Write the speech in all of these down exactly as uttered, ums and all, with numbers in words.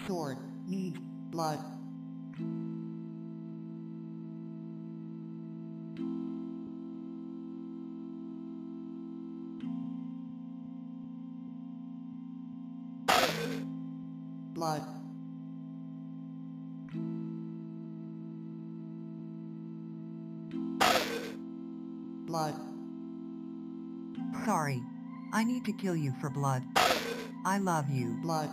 Sword needs blood. Blood. Blood. Sorry. I need to kill you for blood. I love you. Blood.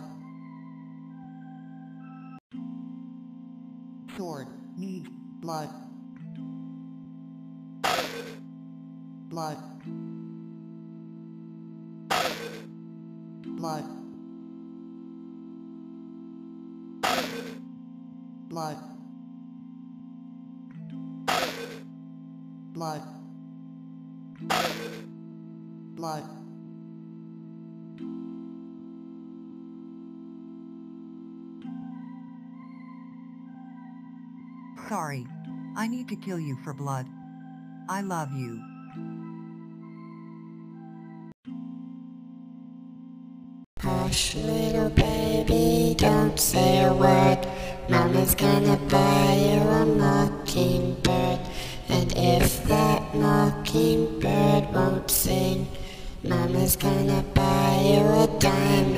Sword needs blood. Blood. Blood. Blood. Blood. Blood. Sorry. I need to kill you for blood. I love you. Hush, little baby, don't say a word. Mama's gonna buy you a mockingbird. And if that mockingbird won't sing, Mama's gonna buy you a diamond.